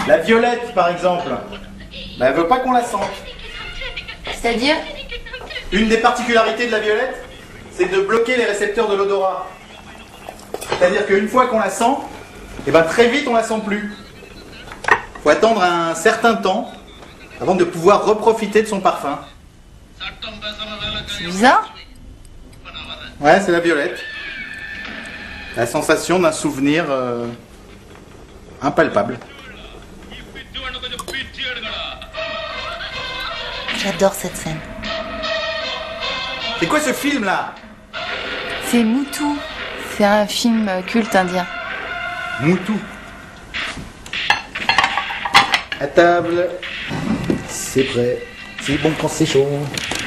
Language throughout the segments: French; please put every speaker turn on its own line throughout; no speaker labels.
La violette, par exemple, bah, elle veut pas qu'on la sente.
C'est-à-dire?
Une des particularités de la violette, c'est de bloquer les récepteurs de l'odorat. C'est-à-dire qu'une fois qu'on la sent, et ben très vite on la sent plus. Faut attendre un certain temps avant de pouvoir reprofiter de son parfum.
C'est bizarre.
Ouais, c'est la violette. La sensation d'un souvenir impalpable.
J'adore cette scène.
C'est quoi ce film là?
C'est Moutou. C'est un film culte indien.
Moutou. À table. C'est prêt. C'est bon quand c'est chaud.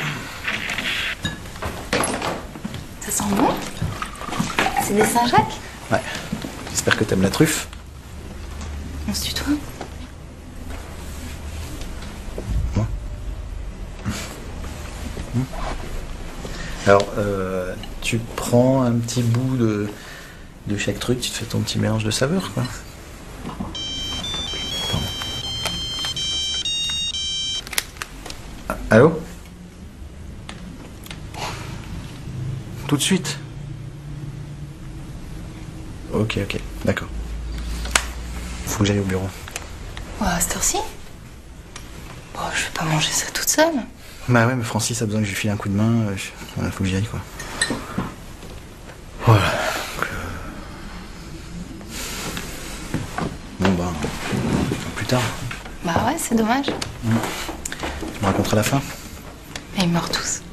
Ça sent bon? C'est des Saint-Jacques?
Ouais. J'espère que t'aimes la truffe.
On se tutoie?
Moi. Alors, tu prends un petit bout de chaque truc, tu te fais ton petit mélange de saveurs, quoi. Pardon. Ah, allô? Tout de suite? Ok, d'accord. Faut que j'aille au bureau.
Ouais, à cette heure-ci? Bon, je vais pas manger ça toute seule.
Bah ouais, mais Francis a besoin que je lui file un coup de main. Voilà, faut que j'y aille, quoi. Voilà. Bon, bah, plus tard.
Bah ouais, c'est dommage.
Tu me raconteras la fin?
Et ils meurent tous.